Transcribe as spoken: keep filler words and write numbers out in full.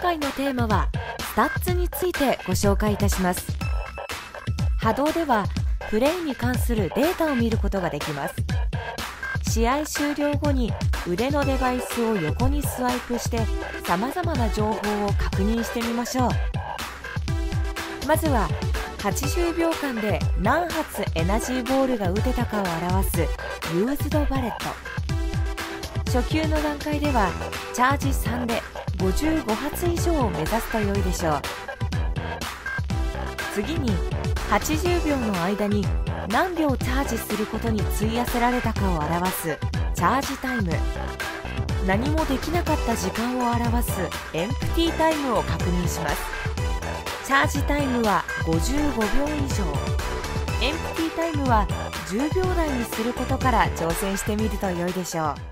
回のテーマはスタッツについてご紹介いたします。波動ではプレイに関するデータを見ることができます。試合終了後に腕のデバイスを横にスワイプしてさまざまな情報を確認してみましょう。まずははちじゅうびょうかんで何発エナジーボールが打てたかを表すユーズドバレット。初級の段階ではチャージさんでごじゅうごはつ以上を目指すと良いでしょう。次にはちじゅうびょうの間に何秒チャージすることに費やせられたかを表すチャージタイム。何もできなかった時間を表すエンプティータイムを確認します。チャージタイムはごじゅうごびょう以上、エンプティータイムはじゅうびょうだいにすることから挑戦してみると良いでしょう。